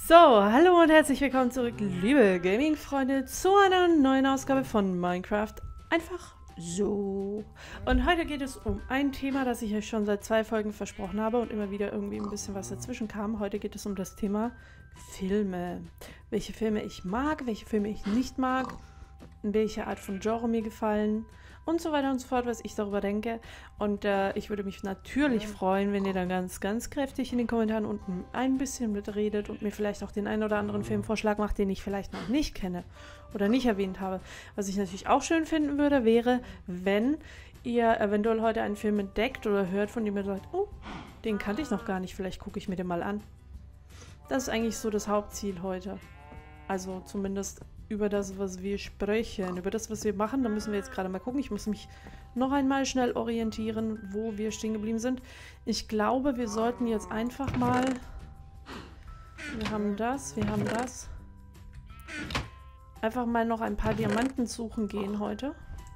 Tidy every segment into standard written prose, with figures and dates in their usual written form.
So, hallo und herzlich willkommen zurück, liebe Gaming-Freunde, zu einer neuen Ausgabe von Minecraft. Einfach so. Und heute geht es um ein Thema, das ich euch schon seit 2 Folgen versprochen habe und immer wieder irgendwie ein bisschen was dazwischen kam. Heute geht es um das Thema Filme. Welche Filme ich mag, welche Filme ich nicht mag, welche Art von Genre mir gefallen und so weiter und so fort, was ich darüber denke. Und ich würde mich natürlich freuen, wenn ihr dann ganz kräftig in den Kommentaren unten ein bisschen mitredet und mir vielleicht auch den einen oder anderen Filmvorschlag macht, den ich vielleicht noch nicht kenne oder nicht erwähnt habe. Was ich natürlich auch schön finden würde, wäre, wenn ihr eventuell heute einen Film entdeckt oder hört, von dem ihr sagt, oh, den kannte ich noch gar nicht, vielleicht gucke ich mir den mal an. Das ist eigentlich so das Hauptziel heute. Also zumindest über das, was wir sprechen, über das, was wir machen. Da müssen wir jetzt gerade mal gucken. Ich muss mich noch einmal schnell orientieren, wo wir stehen geblieben sind. Ich glaube, wir sollten jetzt einfach mal... Wir haben das. Einfach mal noch ein paar Diamanten suchen gehen heute.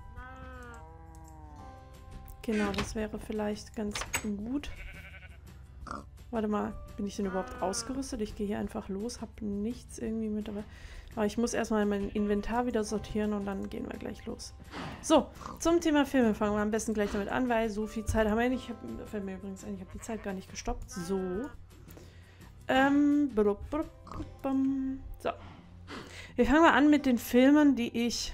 Genau, das wäre vielleicht ganz gut. Warte mal, bin ich denn überhaupt ausgerüstet? Ich gehe hier einfach los, habe nichts irgendwie mit dabei. Aber ich muss erstmal mein Inventar wieder sortieren und dann gehen wir gleich los. So, zum Thema Filme fangen wir am besten gleich damit an, weil so viel Zeit haben wir nicht. Fällt mir übrigens ein, ich habe die Zeit gar nicht gestoppt. So. So. Wir fangen mal an mit den Filmen, die ich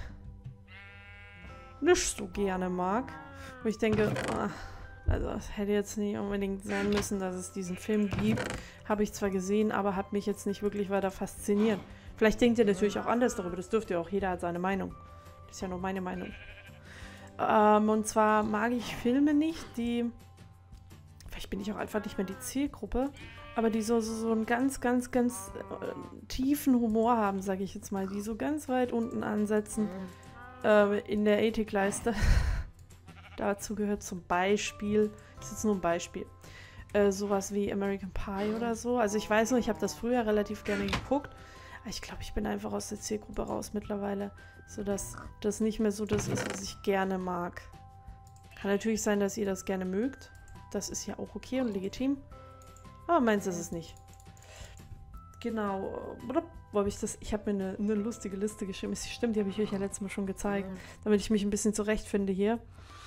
nicht so gerne mag. Wo ich denke, also es hätte jetzt nicht unbedingt sein müssen, dass es diesen Film gibt. Habe ich zwar gesehen, aber hat mich jetzt nicht wirklich weiter fasziniert. Vielleicht denkt ihr natürlich auch anders darüber, das dürft ihr auch, jeder hat seine Meinung. Das ist ja nur meine Meinung. Und zwar mag ich Filme nicht, die, vielleicht bin ich auch einfach nicht mehr die Zielgruppe, aber die so einen ganz tiefen Humor haben, sage ich jetzt mal, die so ganz weit unten ansetzen in der Ethikleiste. Dazu gehört zum Beispiel, das ist jetzt nur ein Beispiel, sowas wie American Pie oder so. Also ich weiß noch, ich habe das früher relativ gerne geguckt. Aber ich glaube, ich bin einfach aus der Zielgruppe raus mittlerweile, sodass das nicht mehr so das ist, was ich gerne mag. Kann natürlich sein, dass ihr das gerne mögt. Das ist ja auch okay und legitim. Aber meins ist es nicht. Genau. Wo habe ich das? Ich habe mir eine lustige Liste geschrieben. Stimmt, die habe ich euch ja letztes Mal schon gezeigt, damit ich mich ein bisschen zurechtfinde hier.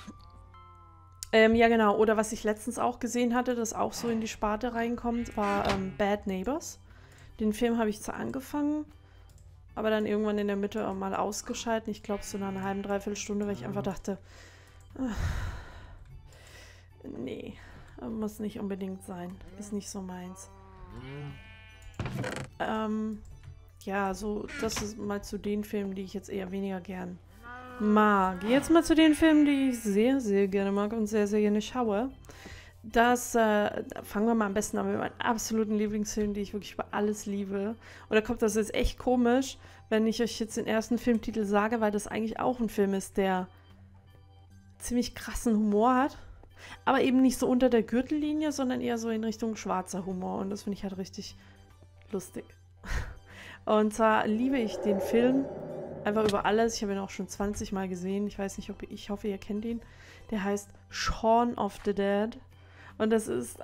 Ja, genau. Oder was ich letztens auch gesehen hatte, das auch so in die Sparte reinkommt, war Bad Neighbors. Den Film habe ich zwar angefangen, aber dann irgendwann in der Mitte auch mal ausgeschaltet. Ich glaube, so nach einer halben, dreiviertel Stunde, weil ich einfach dachte, nee, muss nicht unbedingt sein. Ist nicht so meins. Ja, so, das ist mal zu den Filmen, die ich jetzt eher weniger gern mag. Jetzt mal zu den Filmen, die ich sehr gerne mag und sehr gerne schaue. Das fangen wir mal am besten an mit meinen absoluten Lieblingsfilmen, die ich wirklich über alles liebe. Und da kommt das jetzt echt komisch, wenn ich euch jetzt den ersten Filmtitel sage, weil das eigentlich auch ein Film ist, der ziemlich krassen Humor hat. Aber eben nicht so unter der Gürtellinie, sondern eher so in Richtung schwarzer Humor. Und das finde ich halt richtig lustig. Und zwar liebe ich den Film einfach über alles. Ich habe ihn auch schon 20 Mal gesehen. Ich weiß nicht, ich hoffe, ihr kennt ihn. Der heißt Shaun of the Dead. Und das ist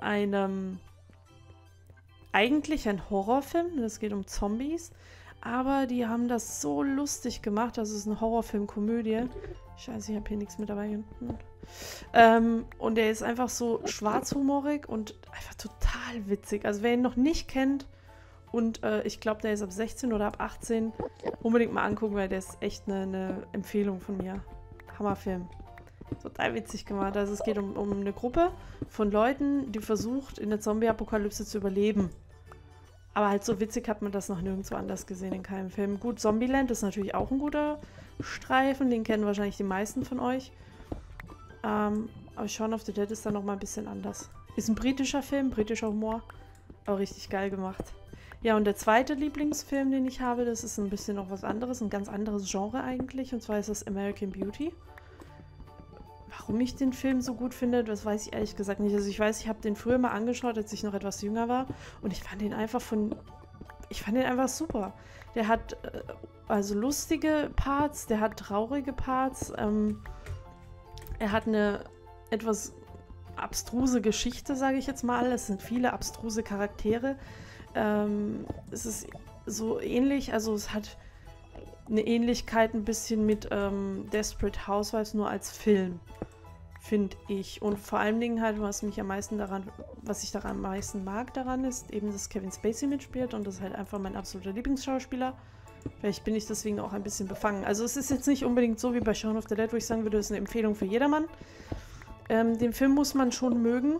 eigentlich ein Horrorfilm. Es geht um Zombies. Aber die haben das so lustig gemacht. Das ist eine Horrorfilm-Komödie. Scheiße, ich habe hier nichts mit dabei. Und der ist einfach so schwarzhumorig und einfach total witzig. Also wer ihn noch nicht kennt und ich glaube, der ist ab 16 oder ab 18, unbedingt mal angucken, weil der ist echt eine Empfehlung von mir. Hammerfilm. Total witzig gemacht. Also es geht um eine Gruppe von Leuten, die versucht, in der Zombie-Apokalypse zu überleben. Aber halt so witzig hat man das noch nirgendwo anders gesehen in keinem Film. Gut, Zombieland ist natürlich auch ein guter Streifen. Den kennen wahrscheinlich die meisten von euch. Aber Shaun of the Dead ist dann nochmal ein bisschen anders. Ist ein britischer Film, britischer Humor. Aber richtig geil gemacht. Ja, und der zweite Lieblingsfilm, den ich habe, das ist ein bisschen noch was anderes. Ein ganz anderes Genre eigentlich. Und zwar ist das American Beauty. Warum ich den Film so gut finde, das weiß ich ehrlich gesagt nicht. Also ich weiß, ich habe den früher mal angeschaut, als ich noch etwas jünger war. Und ich fand den einfach super. Der hat also lustige Parts, der hat traurige Parts. Er hat eine etwas abstruse Geschichte, sage ich jetzt mal. Es sind viele abstruse Charaktere. es ist so ähnlich, also es hat eine Ähnlichkeit ein bisschen mit Desperate Housewives, nur als Film, finde ich. Und vor allen Dingen halt, was ich daran am meisten mag daran, ist eben, dass Kevin Spacey mitspielt und das ist halt einfach mein absoluter Lieblingsschauspieler. Vielleicht bin ich deswegen auch ein bisschen befangen. Also es ist jetzt nicht unbedingt so wie bei Shaun of the Dead, wo ich sagen würde, das ist eine Empfehlung für jedermann. Den Film muss man schon mögen.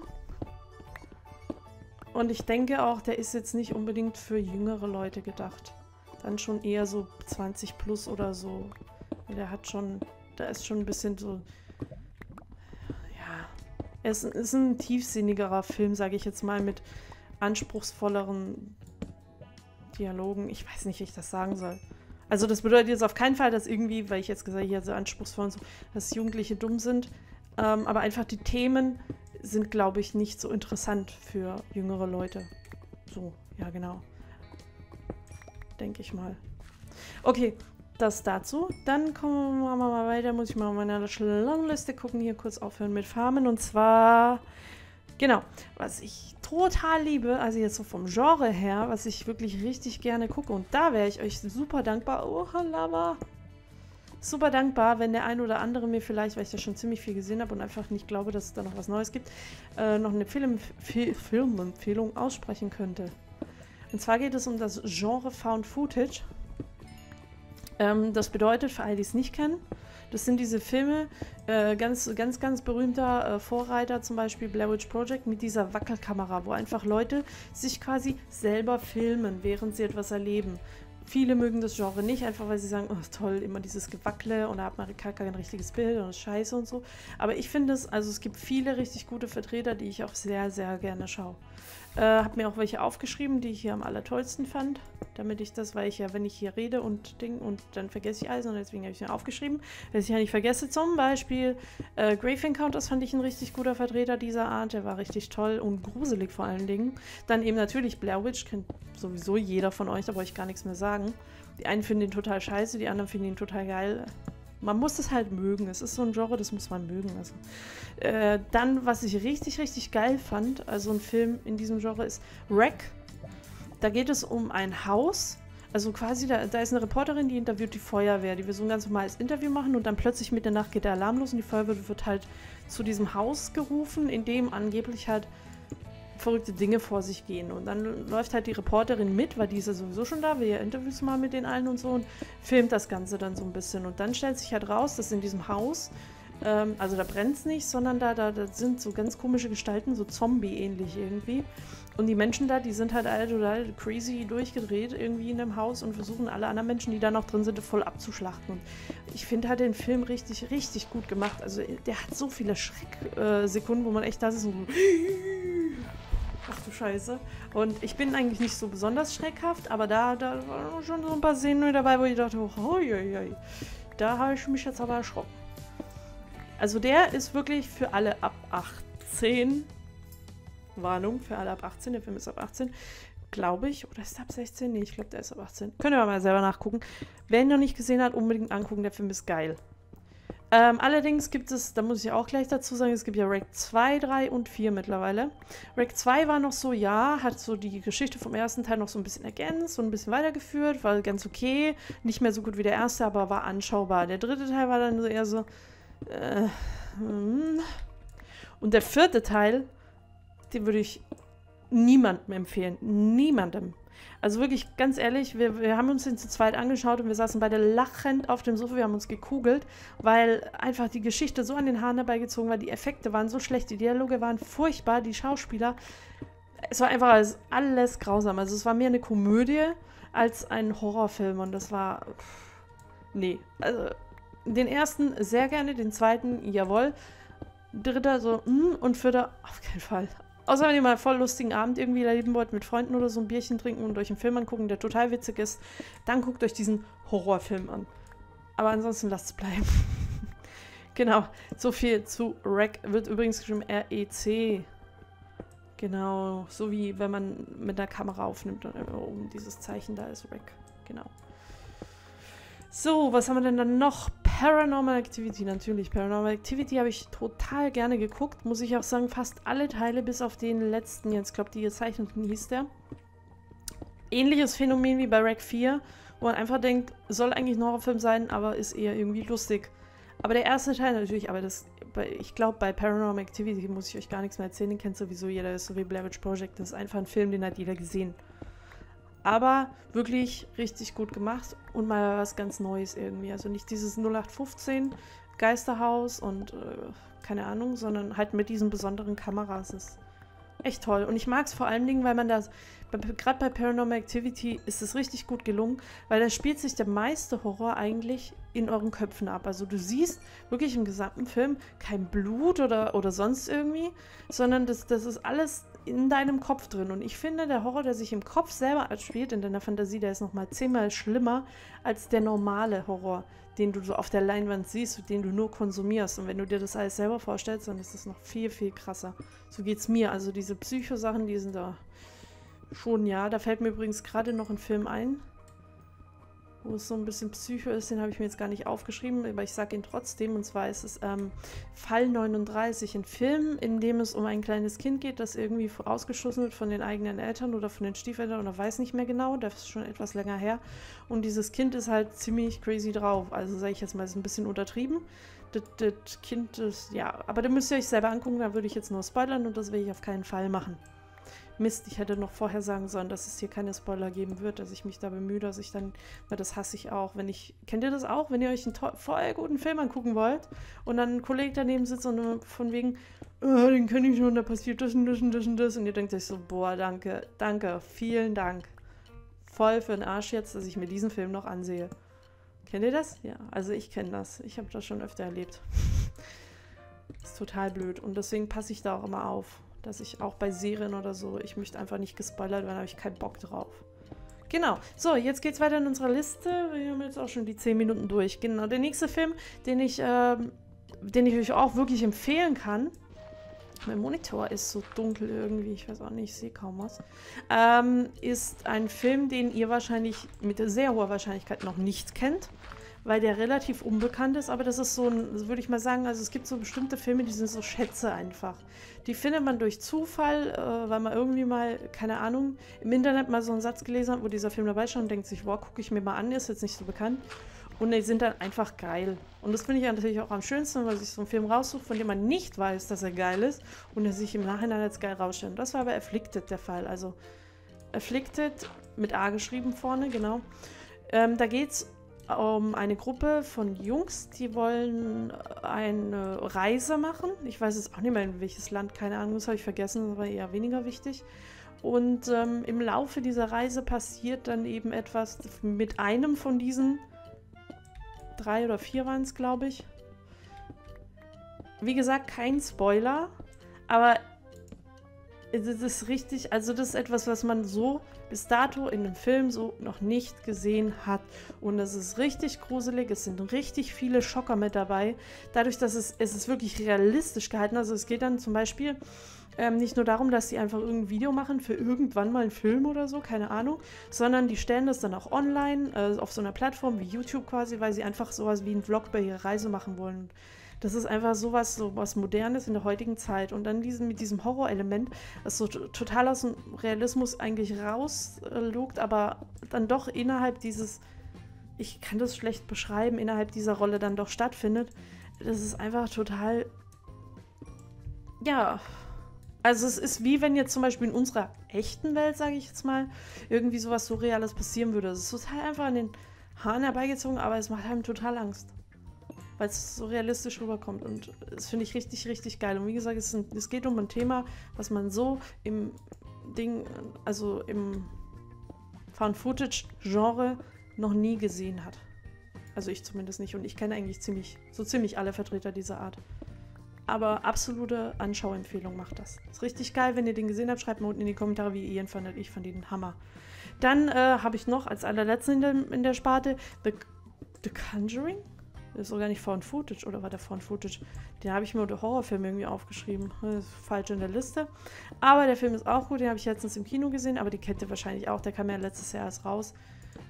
Und ich denke auch, der ist jetzt nicht unbedingt für jüngere Leute gedacht. Dann schon eher so 20 plus oder so. Da ist schon ein bisschen so, ja, es ist ein tiefsinnigerer Film, sage ich jetzt mal, mit anspruchsvolleren Dialogen. Ich weiß nicht, wie ich das sagen soll. Also das bedeutet jetzt auf keinen Fall, dass irgendwie, weil ich jetzt gesagt habe, hier so anspruchsvoll und so, dass Jugendliche dumm sind. Aber einfach die Themen sind, glaube ich, nicht so interessant für jüngere Leute. So, ja genau. Denke ich mal. Okay, das dazu. Dann kommen wir mal weiter. Muss ich mal auf meine Liste gucken. Hier kurz aufhören mit Farmen. Und zwar, genau, was ich total liebe, also jetzt so vom Genre her, was ich wirklich richtig gerne gucke. Und da wäre ich euch super dankbar. Oh, Lava. Super dankbar, wenn der ein oder andere mir vielleicht, weil ich da schon ziemlich viel gesehen habe und einfach nicht glaube, dass es da noch was Neues gibt, noch eine Filmempfehlung aussprechen könnte. Und zwar geht es um das Genre Found Footage. Das bedeutet, für alle, die es nicht kennen, das sind diese Filme, ganz berühmter Vorreiter, zum Beispiel Blair Witch Project, mit dieser Wackelkamera, wo einfach Leute sich quasi selber filmen, während sie etwas erleben. Viele mögen das Genre nicht, einfach weil sie sagen, oh toll, immer dieses Gewackle und da hat man kein richtiges Bild und das ist scheiße und so. Aber ich finde es gibt viele richtig gute Vertreter, die ich auch sehr, sehr gerne schaue. Habe mir auch welche aufgeschrieben, die ich hier am allertollsten fand, damit ich das, weil ich ja, wenn ich hier rede und Ding und dann vergesse ich alles und deswegen habe ich mir aufgeschrieben, dass ich ja nicht vergesse, zum Beispiel Grave Encounters fand ich ein richtig guter Vertreter dieser Art, der war richtig toll und gruselig vor allen Dingen. Dann eben natürlich Blair Witch, kennt sowieso jeder von euch, da brauche ich gar nichts mehr sagen. Die einen finden ihn total scheiße, die anderen finden ihn total geil. Man muss es halt mögen. Es ist so ein Genre, das muss man mögen. Also. Dann, was ich richtig, richtig geil fand, also ein Film in diesem Genre ist Wreck. Da geht es um ein Haus. Also quasi, da ist eine Reporterin, die interviewt die Feuerwehr. Die will so ein ganz normales Interview machen und dann plötzlich mit der Nacht geht der Alarm los und die Feuerwehr wird halt zu diesem Haus gerufen, in dem angeblich halt verrückte Dinge vor sich gehen. Und dann läuft halt die Reporterin mit, weil die ist ja sowieso schon da, will ja Interviews machen mit den allen und so und filmt das Ganze dann so ein bisschen. Und dann stellt sich halt raus, dass in diesem Haus, also da brennt es nicht, sondern da sind so ganz komische Gestalten, so Zombie-ähnlich irgendwie. Und die Menschen da, die sind halt alle total crazy durchgedreht irgendwie in dem Haus und versuchen alle anderen Menschen, die da noch drin sind, voll abzuschlachten. Und ich finde halt den Film richtig, richtig gut gemacht. Also der hat so viele Schrecksekunden, wo man echt da ist und so ach du Scheiße. Und ich bin eigentlich nicht so besonders schreckhaft, aber da waren schon so ein paar Szenen dabei, wo ich dachte, oh, da habe ich mich jetzt aber erschrocken. Also der ist wirklich für alle ab 18. Warnung, für alle ab 18. Der Film ist ab 18, glaube ich. Oder ist er ab 16? Nee, ich glaube, der ist ab 18. Könnt ihr mal selber nachgucken. Wer ihn noch nicht gesehen hat, unbedingt angucken. Der Film ist geil. Allerdings gibt es, da muss ich auch gleich dazu sagen, es gibt ja Wreck 2, 3 und 4 mittlerweile. Wreck 2 war noch so, ja, hat so die Geschichte vom ersten Teil noch so ein bisschen ergänzt und ein bisschen weitergeführt, war ganz okay. Nicht mehr so gut wie der erste, aber war anschaubar. Der dritte Teil war dann so eher so, Und der vierte Teil, den würde ich niemandem empfehlen. Niemandem. Also wirklich, ganz ehrlich, wir haben uns den zu zweit angeschaut und wir saßen beide lachend auf dem Sofa, wir haben uns gekugelt, weil einfach die Geschichte so an den Haaren herbeigezogen war, die Effekte waren so schlecht, die Dialoge waren furchtbar, die Schauspieler, es war einfach alles grausam. Also es war mehr eine Komödie als ein Horrorfilm und das war, nee, also den ersten sehr gerne, den zweiten, jawohl, dritter so, und vierter, auf keinen Fall. Außer wenn ihr mal voll lustigen Abend irgendwie erleben wollt mit Freunden oder so ein Bierchen trinken und euch einen Film angucken, der total witzig ist, dann guckt euch diesen Horrorfilm an. Aber ansonsten lasst es bleiben. Genau, so viel zu Wreck. Wird übrigens geschrieben R-E-C. Genau, so wie wenn man mit der Kamera aufnimmt und oben dieses Zeichen da ist Wreck. Genau. So, was haben wir denn dann noch? Paranormal Activity, natürlich. Paranormal Activity habe ich total gerne geguckt. Muss ich auch sagen, fast alle Teile, bis auf den letzten, jetzt glaube die gezeichneten hieß der. ähnliches Phänomen wie bei Rec 4, wo man einfach denkt, soll eigentlich ein Horrorfilm sein, aber ist eher irgendwie lustig. Aber der erste Teil natürlich, aber ich glaube, bei Paranormal Activity muss ich euch gar nichts mehr erzählen, den kennt sowieso jeder, das ist so wie Blair Witch Project, das ist einfach ein Film, den hat jeder gesehen. Aber wirklich richtig gut gemacht und mal was ganz Neues irgendwie. Also nicht dieses 0815 Geisterhaus und keine Ahnung, sondern halt mit diesen besonderen Kameras. Das ist echt toll. Und ich mag es vor allen Dingen, weil man das, gerade bei Paranormal Activity ist es richtig gut gelungen, weil da spielt sich der meiste Horror eigentlich in euren Köpfen ab. Also du siehst wirklich im gesamten Film kein Blut oder sonst irgendwie, sondern das ist alles in deinem Kopf drin. Und ich finde, der Horror, der sich im Kopf selber abspielt, in deiner Fantasie, der ist nochmal 10-mal schlimmer als der normale Horror, den du so auf der Leinwand siehst, den du nur konsumierst. Und wenn du dir das alles selber vorstellst, dann ist das noch viel, viel krasser. So geht's mir. Also diese Psycho-Sachen, die sind da schon, ja. Da fällt mir übrigens gerade noch ein Film ein, wo es so ein bisschen Psycho ist. Den habe ich mir jetzt gar nicht aufgeschrieben, aber ich sage ihn trotzdem. Und zwar ist es Fall 39, ein Film, in dem es um ein kleines Kind geht, das irgendwie ausgeschossen wird von den eigenen Eltern oder von den Stiefeltern oder weiß nicht mehr genau. Das ist schon etwas länger her. Und dieses Kind ist halt ziemlich crazy drauf. Also sage ich jetzt mal, ist ein bisschen untertrieben. Das Kind ist, ja, aber da müsst ihr euch selber angucken, da würde ich jetzt nur spoilern und das will ich auf keinen Fall machen. Mist, ich hätte noch vorher sagen sollen, dass es hier keine Spoiler geben wird, dass ich mich da bemühe, dass ich dann, weil das hasse ich auch, kennt ihr das auch, wenn ihr euch einen voll guten Film angucken wollt und dann ein Kollege daneben sitzt und von wegen, oh, den kenne ich schon, da passiert das und das und das und das und ihr denkt euch so, boah, danke, vielen Dank. Voll für den Arsch jetzt, dass ich mir diesen Film noch ansehe. Kennt ihr das? Ja, also ich kenne das. Ich habe das schon öfter erlebt. Ist total blöd und deswegen passe ich da auch immer auf, dass ich auch bei Serien oder so, ich möchte einfach nicht gespoilert werden, da habe ich keinen Bock drauf. Genau, so, jetzt geht's weiter in unserer Liste. Wir haben jetzt auch schon die 10 Minuten durch. Genau, der nächste Film, den ich euch auch wirklich empfehlen kann, mein Monitor ist so dunkel irgendwie, ich weiß auch nicht, ich sehe kaum was, ist ein Film, den ihr wahrscheinlich mit sehr hoher Wahrscheinlichkeit noch nicht kennt, weil der relativ unbekannt ist, aber das ist so ein, würde ich mal sagen, also es gibt so bestimmte Filme, die sind so Schätze einfach. Die findet man durch Zufall, weil man irgendwie mal, keine Ahnung, im Internet mal so einen Satz gelesen hat, wo dieser Film dabei stand und denkt sich, boah, gucke ich mir mal an, ist jetzt nicht so bekannt. Und die sind dann einfach geil. Und das finde ich natürlich auch am schönsten, weil sich so einen Film raussucht, von dem man nicht weiß, dass er geil ist und er sich im Nachhinein als geil rausstellt. Und das war bei Afflicted der Fall. Also Afflicted mit A geschrieben vorne, genau. Da geht es um eine Gruppe von Jungs, die wollen eine Reise machen. Ich weiß jetzt auch nicht mehr, in welches Land, keine Ahnung, das habe ich vergessen, das war eher weniger wichtig. Und im Laufe dieser Reise passiert dann eben etwas mit einem von diesen 3 oder 4 waren es, glaube ich. Wie gesagt, kein Spoiler, aber es ist richtig, also das ist etwas, was man so bis dato in dem Film so noch nicht gesehen hat. Und es ist richtig gruselig, es sind richtig viele Schocker mit dabei. Dadurch, dass es ist wirklich realistisch gehalten. Also es geht dann zum Beispiel nicht nur darum, dass sie einfach irgendein Video machen für irgendwann mal einen Film oder so, keine Ahnung, sondern die stellen das dann auch online auf so einer Plattform wie YouTube quasi, weil sie einfach sowas wie einen Vlog bei ihrer Reise machen wollen. Das ist einfach sowas Modernes in der heutigen Zeit. Und dann mit diesem Horrorelement, das so total aus dem Realismus eigentlich rauslugt, aber dann doch innerhalb dieses, ich kann das schlecht beschreiben, innerhalb dieser Rolle dann doch stattfindet. Das ist einfach total, ja, also es ist wie wenn jetzt zum Beispiel in unserer echten Welt, sage ich jetzt mal, irgendwie sowas Surreales passieren würde. Es ist total einfach an den Haaren herbeigezogen, aber es macht einem total Angst. Weil es so realistisch rüberkommt und das finde ich richtig, richtig geil. Und wie gesagt, es geht um ein Thema, was man so im also im Found-Footage-Genre noch nie gesehen hat. Also ich zumindest nicht und ich kenne eigentlich ziemlich alle Vertreter dieser Art. Aber absolute Anschauempfehlung macht das. Ist richtig geil, wenn ihr den gesehen habt, schreibt mal unten in die Kommentare, wie ihr ihn fandet. Ich fand ihn Hammer. Dann habe ich noch als allerletzten in der Sparte The Conjuring. Das ist sogar nicht Found Footage, oder war der Found Footage? Den habe ich mir unter Horrorfilm irgendwie aufgeschrieben. Das ist falsch in der Liste. Aber der Film ist auch gut, den habe ich letztens im Kino gesehen, aber den kennt ihr wahrscheinlich auch. Der kam ja letztes Jahr erst raus.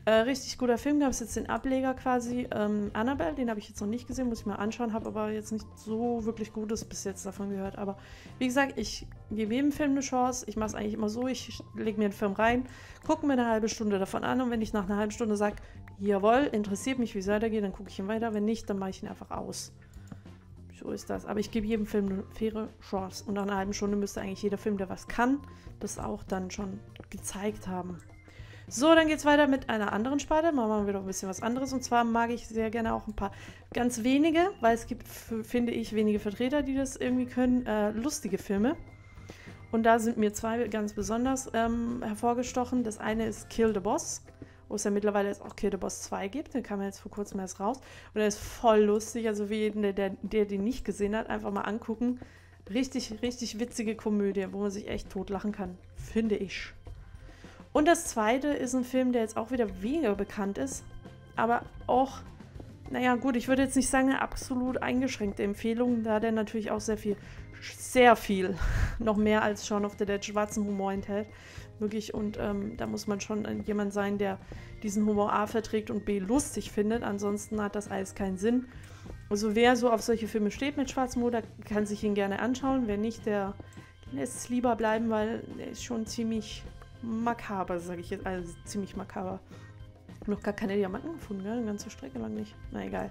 Richtig guter Film, gab es jetzt den Ableger quasi. Annabelle, den habe ich jetzt noch nicht gesehen, muss ich mal anschauen, habe aber jetzt nicht so wirklich Gutes bis jetzt davon gehört. Aber wie gesagt, ich gebe jedem Film eine Chance. Ich mache es eigentlich immer so, ich lege mir einen Film rein, gucke mir eine halbe Stunde davon an und wenn ich nach einer halben Stunde sage, jawohl, interessiert mich, wie es weitergeht, dann gucke ich ihn weiter. Wenn nicht, dann mache ich ihn einfach aus. So ist das. Aber ich gebe jedem Film eine faire Chance. Und nach einer halben Stunde müsste eigentlich jeder Film, der was kann, das auch dann schon gezeigt haben. So, dann geht es weiter mit einer anderen Sparte. Machen wir wieder ein bisschen was anderes. Und zwar mag ich sehr gerne auch ein paar ganz wenige, weil es gibt, finde ich, wenige Vertreter, die das irgendwie können, lustige Filme. Und da sind mir zwei ganz besonders hervorgestochen. Das eine ist Kill the Boss, wo es ja mittlerweile jetzt auch Kill the Boss 2 gibt. Den kam ja jetzt vor kurzem erst raus. Und der ist voll lustig. Also für jeden, der den nicht gesehen hat, einfach mal angucken. Richtig, richtig witzige Komödie, wo man sich echt totlachen kann, finde ich. Und das zweite ist ein Film, der jetzt auch wieder weniger bekannt ist, aber auch, naja gut, ich würde jetzt nicht sagen eine absolut eingeschränkte Empfehlung, da der natürlich auch sehr viel, noch mehr als Shaun of the Dead schwarzen Humor enthält, wirklich, und da muss man schon jemand sein, der diesen Humor A verträgt und B lustig findet, ansonsten hat das alles keinen Sinn. Also wer so auf solche Filme steht mit schwarzem Humor, der kann sich ihn gerne anschauen, wer nicht, der lässt es lieber bleiben, weil er ist schon ziemlich makaber, sage ich jetzt, also ziemlich makaber. Noch gar keine Diamanten gefunden, gell? Eine ganze Strecke lang nicht. Na egal.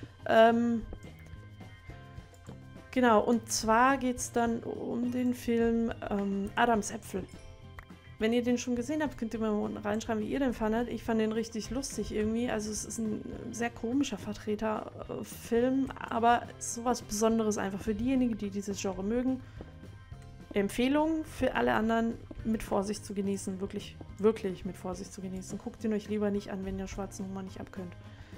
Genau, und zwar geht es dann um den Film Adams Äpfel. Wenn ihr den schon gesehen habt, könnt ihr mal unten reinschreiben, wie ihr den fandet. Ich fand den richtig lustig irgendwie. Also es ist ein sehr komischer Vertreter-Film, aber sowas Besonderes einfach für diejenigen, die dieses Genre mögen. Empfehlung für alle anderen, mit Vorsicht zu genießen. Wirklich, wirklich mit Vorsicht zu genießen. Guckt ihn euch lieber nicht an, wenn ihr schwarzen Humor nicht abkönnt.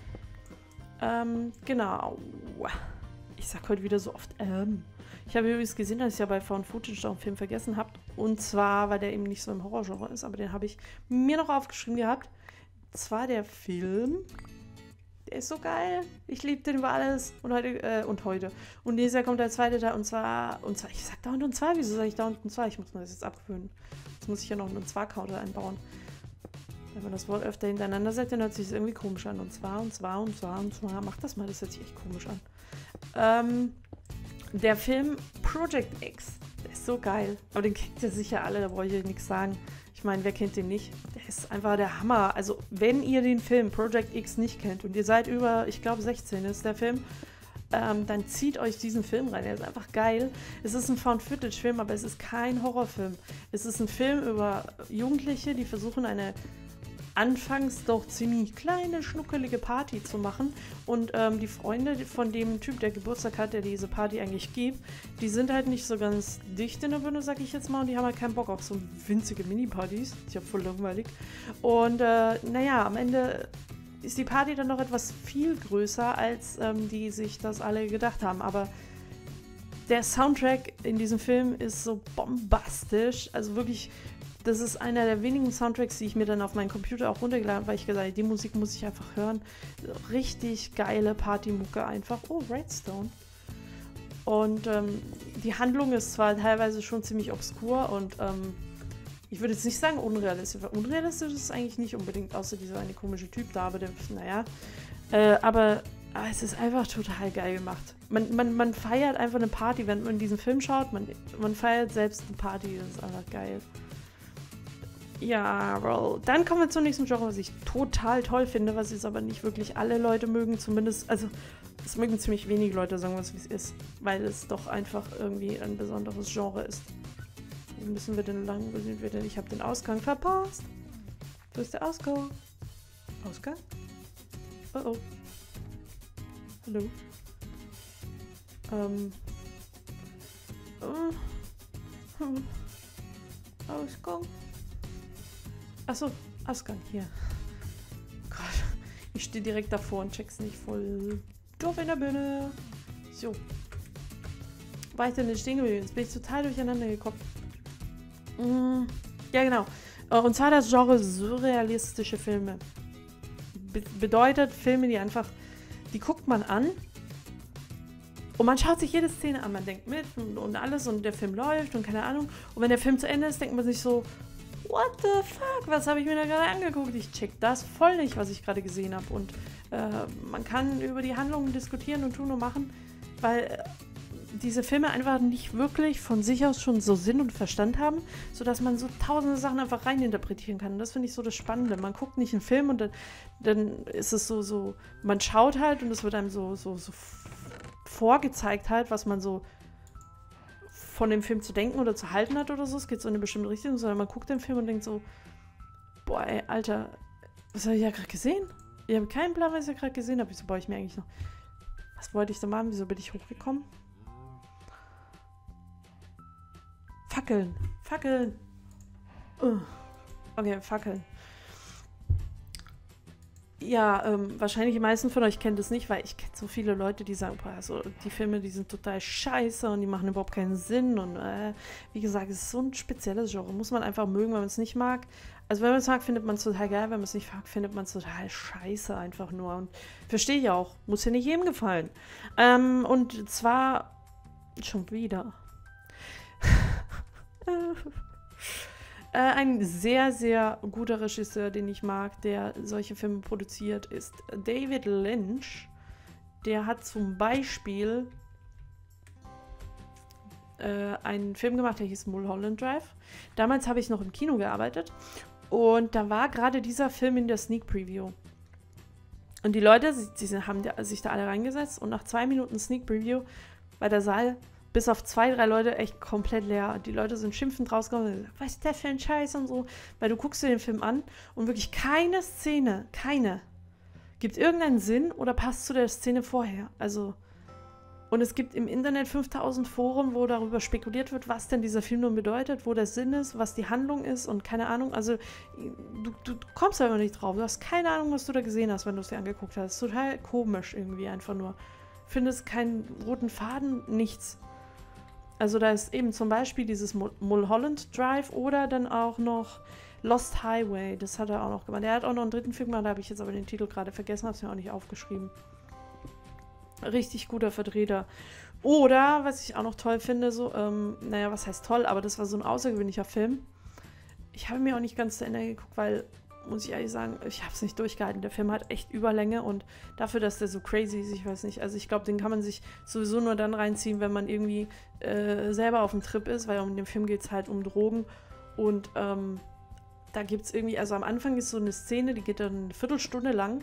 Genau. Ich sag heute wieder so oft Ich habe übrigens gesehen, dass ich ja bei Found Footage auch einen Film vergessen habe. Und zwar, weil der eben nicht so im Horrorgenre ist, aber den habe ich mir noch aufgeschrieben gehabt. Und zwar der Film. Der ist so geil. Ich liebe den über alles. Und heute. Und dieses Jahr kommt der zweite Teil. Und zwar, ich sag dauernd und zwar. Wieso sage ich dauernd und zwar? Ich muss mir das jetzt abgewöhnen. Jetzt muss ich ja noch einen Zwar-Counter einbauen. Wenn man das Wort öfter hintereinander sagt, dann hört sich das irgendwie komisch an. Und zwar. Mach das mal, das hört sich echt komisch an. Der Film Project X. Der ist so geil. Aber den kennt ihr sicher alle, da brauche ich euch nichts sagen. Ich meine, wer kennt den nicht? Der ist einfach der Hammer. Also, wenn ihr den Film Project X nicht kennt und ihr seid über, ich glaube 16 ist der Film, dann zieht euch diesen Film rein. Der ist einfach geil. Es ist ein Found-Footage-Film, aber es ist kein Horrorfilm. Es ist ein Film über Jugendliche, die versuchen, eine anfangs doch ziemlich kleine, schnuckelige Party zu machen. Und die Freunde von dem Typ, der Geburtstag hat, der diese Party eigentlich gibt, die sind halt nicht so ganz dicht in der Birne, sag ich jetzt mal. Und die haben halt keinen Bock auf so winzige Mini-Partys. Ist ja voll langweilig. Und naja, am Ende ist die Party dann noch etwas viel größer, als die sich das alle gedacht haben. Aber der Soundtrack in diesem Film ist so bombastisch. Also wirklich, das ist einer der wenigen Soundtracks, die ich mir dann auf meinen Computer auch runtergeladen habe, weil ich gesagt habe, die Musik muss ich einfach hören. Richtig geile Partymucke einfach. Oh, Redstone. Und die Handlung ist zwar teilweise schon ziemlich obskur und ich würde jetzt nicht sagen unrealistisch. Unrealistisch ist es eigentlich nicht unbedingt, außer dieser eine komische Typ da, aber der, naja. Aber es ist einfach total geil gemacht. Man feiert einfach eine Party, wenn man diesen Film schaut. Man feiert selbst eine Party, das ist einfach geil. Ja, well. Dann kommen wir zum nächsten Genre, was ich total toll finde, was jetzt aber nicht wirklich alle Leute mögen. Zumindest, also es mögen ziemlich wenige Leute, sagen wir es wie es ist, weil es doch einfach irgendwie ein besonderes Genre ist. Wo müssen wir denn lang? Wo sind wir denn? Ich habe den Ausgang verpasst. Wo ist der Ausgang? Ausgang? Oh oh. Hallo. Ausgang. Achso, Ausgang, hier. Gott, ich stehe direkt davor und check's nicht, voll doof in der Birne. So. War ich denn nicht stehen geblieben? Jetzt bin ich total durcheinander gekommen. Ja, genau. Und zwar das Genre surrealistische Filme. Bedeutet Filme, die einfach, die guckt man an und man schaut sich jede Szene an. Man denkt mit und alles und der Film läuft und keine Ahnung. Und wenn der Film zu Ende ist, denkt man sich so, what the fuck, was habe ich mir da gerade angeguckt? Ich check das voll nicht, was ich gerade gesehen habe. Und man kann über die Handlungen diskutieren und tun und machen, weil diese Filme einfach nicht wirklich von sich aus schon so Sinn und Verstand haben, sodass man so tausende Sachen einfach reininterpretieren kann. Und das finde ich so das Spannende. Man guckt nicht einen Film und dann ist es so, man schaut halt und es wird einem so vorgezeigt halt, was man so von dem Film zu denken oder zu halten hat oder so. Es geht so in eine bestimmte Richtung, sondern man guckt den Film und denkt so, boah, ey, Alter, was habe ich ja gerade gesehen? Ich habe keinen Plan, was ich ja gerade gesehen habe. Wieso baue ich mir eigentlich noch... Was wollte ich da machen? Wieso bin ich hochgekommen? Fackeln. Fackeln. Okay, Fackeln. Ja, wahrscheinlich die meisten von euch kennen das nicht, weil ich kenne so viele Leute, die sagen, boah, also die Filme, die sind total scheiße und die machen überhaupt keinen Sinn und wie gesagt, es ist so ein spezielles Genre, muss man einfach mögen, wenn man es nicht mag. Also wenn man es mag, findet man es total geil, wenn man es nicht mag, findet man es total scheiße einfach nur und verstehe ich auch, muss ja nicht jedem gefallen. Und zwar schon wieder. Ein sehr, sehr guter Regisseur, den ich mag, der solche Filme produziert, ist David Lynch. Der hat zum Beispiel einen Film gemacht, der hieß Mulholland Drive. Damals habe ich noch im Kino gearbeitet und da war gerade dieser Film in der Sneak Preview. Und die Leute, sie haben sich da alle reingesetzt und nach 2 Minuten Sneak Preview war der Saal bis auf 2, 3 Leute echt komplett leer. Die Leute sind schimpfend rausgekommen und gesagt, was ist der für ein Scheiß und so. Weil du guckst dir den Film an und wirklich keine Szene, gibt irgendeinen Sinn oder passt zu der Szene vorher. Also, und es gibt im Internet 5000 Foren, wo darüber spekuliert wird, was denn dieser Film nun bedeutet, wo der Sinn ist, was die Handlung ist und keine Ahnung. Also, du kommst einfach nicht drauf. Du hast keine Ahnung, was du da gesehen hast, wenn du es dir angeguckt hast. Total komisch irgendwie einfach nur. Findest keinen roten Faden, nichts. Also da ist eben zum Beispiel dieses Mulholland Drive oder dann auch noch Lost Highway. Das hat er auch noch gemacht. Er hat auch noch einen 3. Film gemacht, da habe ich jetzt aber den Titel gerade vergessen, habe es mir auch nicht aufgeschrieben. Richtig guter Vertreter. Oder, was ich auch noch toll finde, so, naja, was heißt toll, aber das war so ein außergewöhnlicher Film. Ich habe mir auch nicht ganz zu Ende geguckt, weil, muss ich ehrlich sagen, ich habe es nicht durchgehalten. Der Film hat echt Überlänge und dafür, dass der so crazy ist, ich weiß nicht, also ich glaube, den kann man sich sowieso nur dann reinziehen, wenn man irgendwie selber auf dem Trip ist, weil in dem Film geht es halt um Drogen und da gibt es irgendwie, also am Anfang ist so eine Szene, die geht dann eine Viertelstunde lang,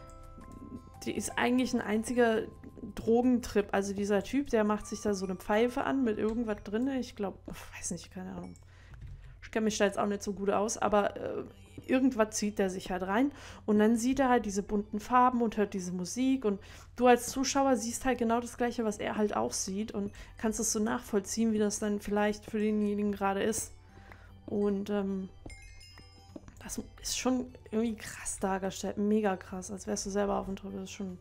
die ist eigentlich ein einziger Drogentrip, also dieser Typ, der macht sich da so eine Pfeife an mit irgendwas drin, ich glaube, weiß nicht, keine Ahnung. Ich kenne mich da jetzt auch nicht so gut aus, aber irgendwas zieht der sich halt rein und dann sieht er halt diese bunten Farben und hört diese Musik und du als Zuschauer siehst halt genau das Gleiche, was er halt auch sieht und kannst es so nachvollziehen, wie das dann vielleicht für denjenigen gerade ist. Und das ist schon irgendwie krass dargestellt, mega krass, als wärst du selber auf dem Trip, das ist schon...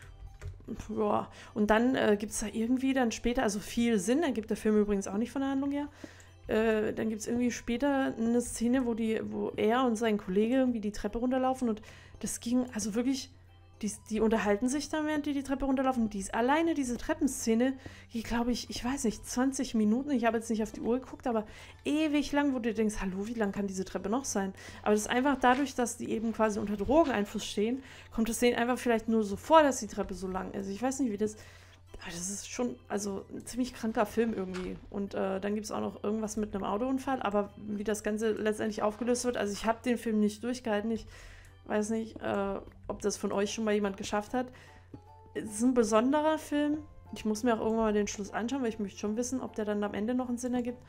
Ja. Und dann gibt es da irgendwie dann später, also viel Sinn, ergibt der Film übrigens auch nicht von der Handlung her. Dann gibt es irgendwie später eine Szene, wo er und sein Kollege irgendwie die Treppe runterlaufen und das ging, also wirklich, die unterhalten sich dann, während die Treppe runterlaufen. Alleine diese Treppenszene, die glaube ich weiß nicht, 20 Minuten, ich habe jetzt nicht auf die Uhr geguckt, aber ewig lang, wo du denkst, hallo, wie lang kann diese Treppe noch sein? Aber das ist einfach dadurch, dass die eben quasi unter Drogeneinfluss stehen, kommt es denen einfach vielleicht nur so vor, dass die Treppe so lang ist. Ich weiß nicht, wie das... Aber das ist schon, also ein ziemlich kranker Film irgendwie. Und dann gibt es auch noch irgendwas mit einem Autounfall, aber wie das Ganze letztendlich aufgelöst wird, also ich habe den Film nicht durchgehalten, ich weiß nicht, ob das von euch schon mal jemand geschafft hat. Es ist ein besonderer Film. Ich muss mir auch irgendwann mal den Schluss anschauen, weil ich möchte schon wissen, ob der dann am Ende noch einen Sinn ergibt.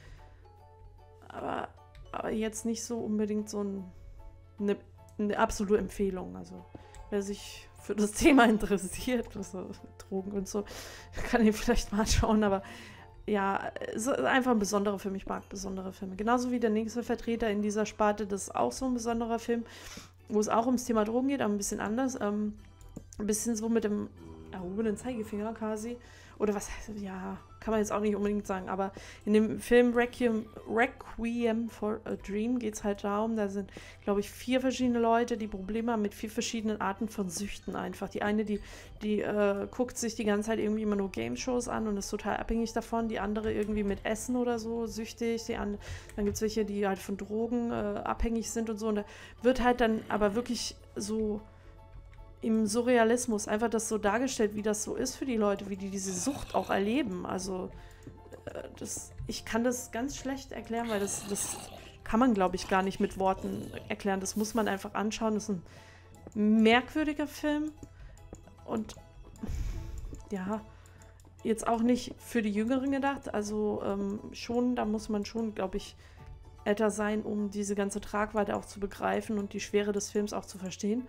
Aber jetzt nicht so unbedingt so eine absolute Empfehlung. Also wer sich für das Thema interessiert, also Drogen und so, kann ihn vielleicht mal schauen, aber ja, es ist einfach ein besonderer Film, ich mag besondere Filme. Genauso wie der nächste Vertreter in dieser Sparte, das ist auch so ein besonderer Film, wo es auch ums Thema Drogen geht, aber ein bisschen anders, ein bisschen so mit dem erhobenen Zeigefinger quasi. Oder was heißt, ja, kann man jetzt auch nicht unbedingt sagen, aber in dem Film Requiem for a Dream geht es halt darum, da sind, glaube ich, 4 verschiedene Leute, die Probleme haben mit 4 verschiedenen Arten von Süchten einfach. Die eine, die guckt sich die ganze Zeit irgendwie immer nur Game-Shows an und ist total abhängig davon. Die andere irgendwie mit Essen oder so süchtig. Dann gibt es welche, die halt von Drogen abhängig sind und so. Und da wird halt dann aber wirklich so im Surrealismus einfach das so dargestellt, wie das so ist für die Leute, wie die diese Sucht auch erleben. Also ich kann das ganz schlecht erklären, weil das kann man, glaube ich, gar nicht mit Worten erklären. Das muss man einfach anschauen. Das ist ein merkwürdiger Film und ja, jetzt auch nicht für die Jüngeren gedacht. Also schon, da muss man schon, glaube ich, älter sein, um diese ganze Tragweite auch zu begreifen und die Schwere des Films auch zu verstehen.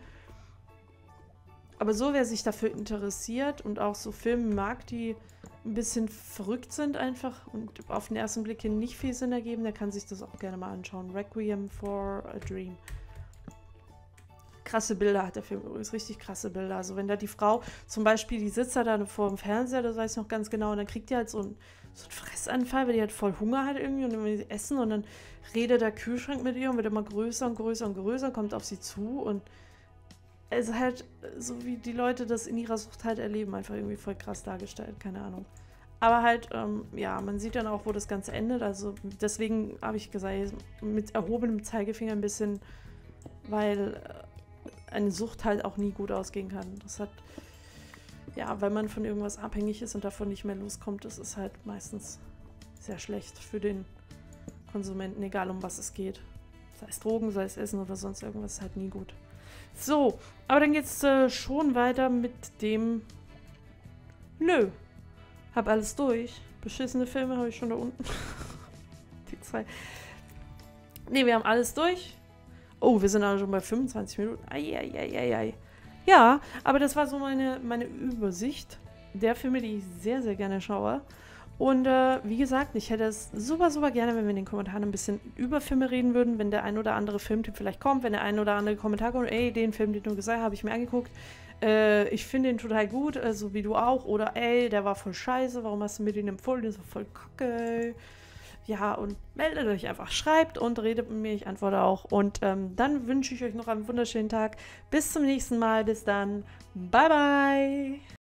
Aber so, wer sich dafür interessiert und auch so Filme mag, die ein bisschen verrückt sind einfach und auf den ersten Blick hin nicht viel Sinn ergeben, der kann sich das auch gerne mal anschauen. Requiem for a Dream. Krasse Bilder hat der Film übrigens, richtig krasse Bilder. Also wenn da die Frau zum Beispiel, die sitzt da dann vor dem Fernseher, das weiß ich noch ganz genau, und dann kriegt die halt so einen Fressanfall, weil die halt voll Hunger hat irgendwie und dann will sie essen und dann redet der Kühlschrank mit ihr und wird immer größer und größer und größer, kommt auf sie zu und es ist halt so, wie die Leute das in ihrer Sucht halt erleben, einfach irgendwie voll krass dargestellt, keine Ahnung. Aber halt, ja, man sieht dann auch, wo das Ganze endet, also deswegen habe ich gesagt, mit erhobenem Zeigefinger ein bisschen, weil eine Sucht halt auch nie gut ausgehen kann. Das hat, ja, weil man von irgendwas abhängig ist und davon nicht mehr loskommt, das ist halt meistens sehr schlecht für den Konsumenten, egal um was es geht. Sei es Drogen, sei es Essen oder sonst irgendwas, ist halt nie gut. So, aber dann geht's schon weiter mit dem... Nö, hab alles durch. Beschissene Filme habe ich schon da unten. Die 2. Ne, wir haben alles durch. Oh, wir sind auch schon bei 25 Minuten. Eieieiei. Ja, aber das war so meine Übersicht der Filme, die ich sehr, sehr gerne schaue. Und wie gesagt, ich hätte es super, super gerne, wenn wir in den Kommentaren ein bisschen über Filme reden würden, wenn der ein oder andere Filmtyp vielleicht kommt, wenn der ein oder andere Kommentar kommt, ey, den Film, den du gesagt hast, habe ich mir angeguckt, ich finde den total gut, so wie du auch, oder ey, der war voll scheiße, warum hast du mir den empfohlen, der ist voll kacke. Ja, und meldet euch einfach, schreibt und redet mit mir, ich antworte auch. Und dann wünsche ich euch noch einen wunderschönen Tag. Bis zum nächsten Mal, bis dann, bye bye!